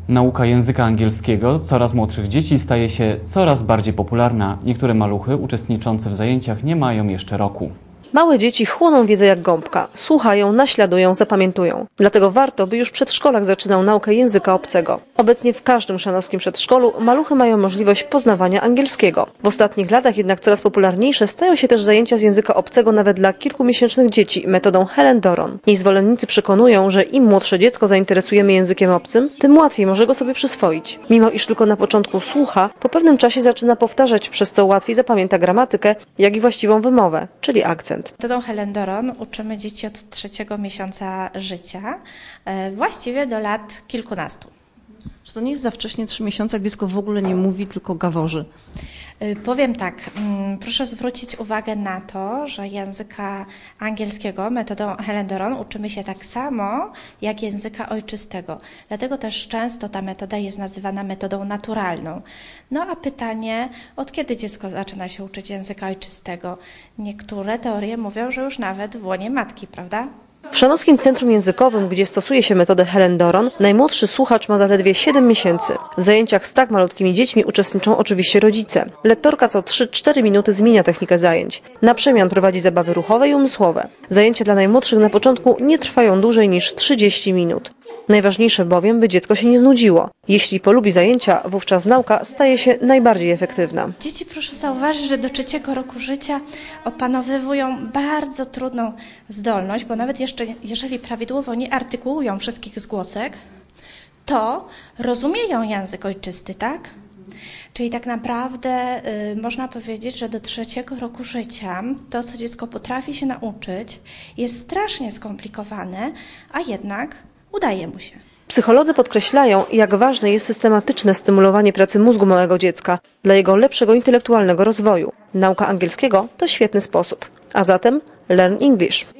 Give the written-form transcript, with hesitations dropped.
Nauka języka angielskiego coraz młodszych dzieci staje się coraz bardziej popularna. Niektóre maluchy uczestniczące w zajęciach nie mają jeszcze roku. Małe dzieci chłoną wiedzę jak gąbka. Słuchają, naśladują, zapamiętują. Dlatego warto, by już przedszkolak zaczynał naukę języka obcego. Obecnie w każdym chrzanowskim przedszkolu maluchy mają możliwość poznawania angielskiego. W ostatnich latach jednak coraz popularniejsze stają się też zajęcia z języka obcego nawet dla kilkumiesięcznych dzieci metodą Helen Doron. Jej zwolennicy przekonują, że im młodsze dziecko zainteresujemy językiem obcym, tym łatwiej może go sobie przyswoić. Mimo iż tylko na początku słucha, po pewnym czasie zaczyna powtarzać, przez co łatwiej zapamięta gramatykę, jak i właściwą wymowę, czyli akcent. Metodą Helen Doron uczymy dzieci od 3. miesiąca życia, właściwie do lat kilkunastu. Czy to nie jest za wcześnie 3 miesiące, jak dziecko w ogóle nie mówi, tylko gaworzy? Powiem tak, proszę zwrócić uwagę na to, że języka angielskiego metodą Helen Doron uczymy się tak samo jak języka ojczystego. Dlatego też często ta metoda jest nazywana metodą naturalną. No a pytanie, od kiedy dziecko zaczyna się uczyć języka ojczystego? Niektóre teorie mówią, że już nawet w łonie matki, prawda? W Chrzanowskim Centrum Językowym, gdzie stosuje się metodę Helen Doron, najmłodszy słuchacz ma zaledwie 7 miesięcy. W zajęciach z tak malutkimi dziećmi uczestniczą oczywiście rodzice. Lektorka co 3-4 minuty zmienia technikę zajęć. Na przemian prowadzi zabawy ruchowe i umysłowe. Zajęcia dla najmłodszych na początku nie trwają dłużej niż 30 minut. Najważniejsze bowiem, by dziecko się nie znudziło. Jeśli polubi zajęcia, wówczas nauka staje się najbardziej efektywna. Dzieci, proszę zauważyć, że do 3. roku życia opanowywują bardzo trudną zdolność, bo nawet jeszcze jeżeli prawidłowo nie artykułują wszystkich zgłosek, to rozumieją język ojczysty, tak? Czyli tak naprawdę można powiedzieć, że do 3. roku życia to, co dziecko potrafi się nauczyć, jest strasznie skomplikowane, a jednak udaje mu się. Psycholodzy podkreślają, jak ważne jest systematyczne stymulowanie pracy mózgu małego dziecka dla jego lepszego intelektualnego rozwoju. Nauka angielskiego to świetny sposób. A zatem Learn English.